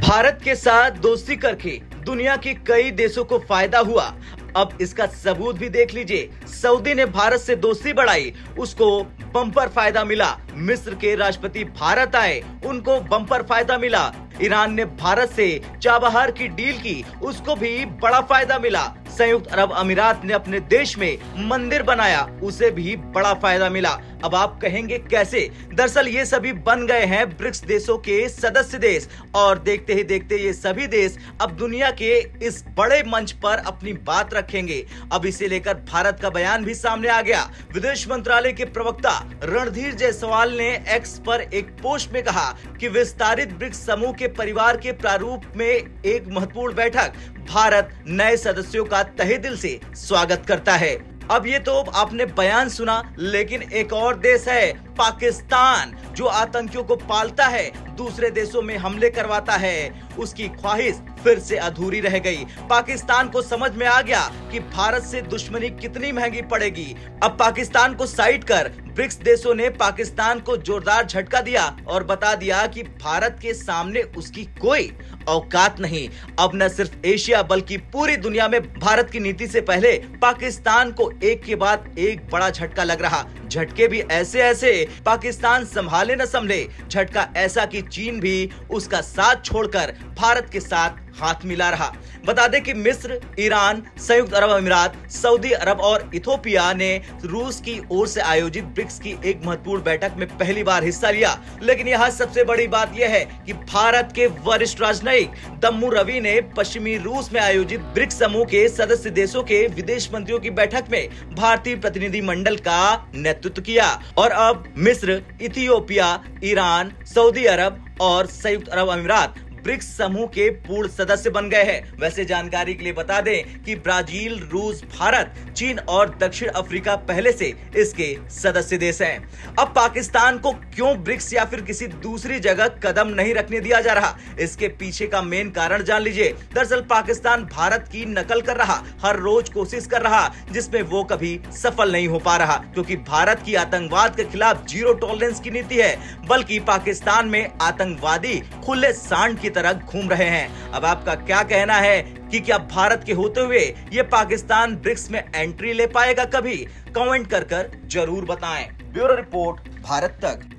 भारत के साथ दोस्ती करके दुनिया के कई देशों को फायदा हुआ। अब इसका सबूत भी देख लीजिए। सऊदी ने भारत से दोस्ती बढ़ाई, उसको बम्पर फायदा मिला। मिस्र के राष्ट्रपति भारत आए, उनको बम्पर फायदा मिला। ईरान ने भारत से चाबहार की डील की, उसको भी बड़ा फायदा मिला। संयुक्त अरब अमीरात ने अपने देश में मंदिर बनाया, उसे भी बड़ा फायदा मिला। अब आप कहेंगे कैसे? दरअसल ये सभी बन गए हैं ब्रिक्स देशों के सदस्य देश, और देखते ही देखते ये सभी देश अब दुनिया के इस बड़े मंच पर अपनी बात रखेंगे। अब इसे लेकर भारत का बयान भी सामने आ गया। विदेश मंत्रालय के प्रवक्ता रणधीर जायसवाल ने एक्स पर एक पोस्ट में कहा कि विस्तारित ब्रिक्स समूह के परिवार के प्रारूप में एक महत्वपूर्ण बैठक भारत नए सदस्यों का तहे दिल से स्वागत करता है। अब ये तो आपने बयान सुना, लेकिन एक और देश है पाकिस्तान, जो आतंकियों को पालता है, दूसरे देशों में हमले करवाता है। उसकी ख्वाहिश फिर से अधूरी रह गई। पाकिस्तान को समझ में आ गया कि भारत से दुश्मनी कितनी महंगी पड़ेगी। अब पाकिस्तान को साइड कर ब्रिक्स देशों ने पाकिस्तान को जोरदार झटका दिया और बता दिया कि भारत के सामने उसकी कोई औकात नहीं। अब न सिर्फ एशिया बल्कि पूरी दुनिया में भारत की नीति से पहले पाकिस्तान को एक के बाद एक बड़ा झटका लग रहा। झटके भी ऐसे ऐसे पाकिस्तान संभाले न संभले। झटका ऐसा कि चीन भी उसका साथ छोड़कर भारत के साथ हाथ मिला रहा। बता दें कि मिस्र, ईरान, संयुक्त अरब अमीरात, सऊदी अरब और इथोपिया ने रूस की ओर से आयोजित ब्रिक्स की एक महत्वपूर्ण बैठक में पहली बार हिस्सा लिया। लेकिन यहाँ सबसे बड़ी बात यह है कि भारत के वरिष्ठ राजनयिक दम्मू रवि ने पश्चिमी रूस में आयोजित ब्रिक्स समूह के सदस्य देशों के विदेश मंत्रियों की बैठक में भारतीय प्रतिनिधि मंडल का नेतृत्व किया। और अब मिस्र, इथियोपिया, ईरान, सऊदी अरब और संयुक्त अरब अमीरात ब्रिक्स समूह के पूर्ण सदस्य बन गए हैं। वैसे जानकारी के लिए बता दें कि ब्राजील, रूस, भारत, चीन और दक्षिण अफ्रीका पहले से इसके सदस्य देश हैं। अब पाकिस्तान को क्यों ब्रिक्स या फिर किसी दूसरी जगह कदम नहीं रखने दिया जा रहा, इसके पीछे का मेन कारण जान लीजिए। दरअसल पाकिस्तान भारत की नकल कर रहा, हर रोज कोशिश कर रहा, जिसमें वो कभी सफल नहीं हो पा रहा, क्योंकि भारत की आतंकवाद के खिलाफ जीरो टॉलरेंस की नीति है, बल्कि पाकिस्तान में आतंकवादी खुले सांड की तरह घूम रहे हैं। अब आपका क्या कहना है कि क्या भारत के होते हुए ये पाकिस्तान ब्रिक्स में एंट्री ले पाएगा कभी? कमेंट कर जरूर बताएं। ब्यूरो रिपोर्ट, भारत तक।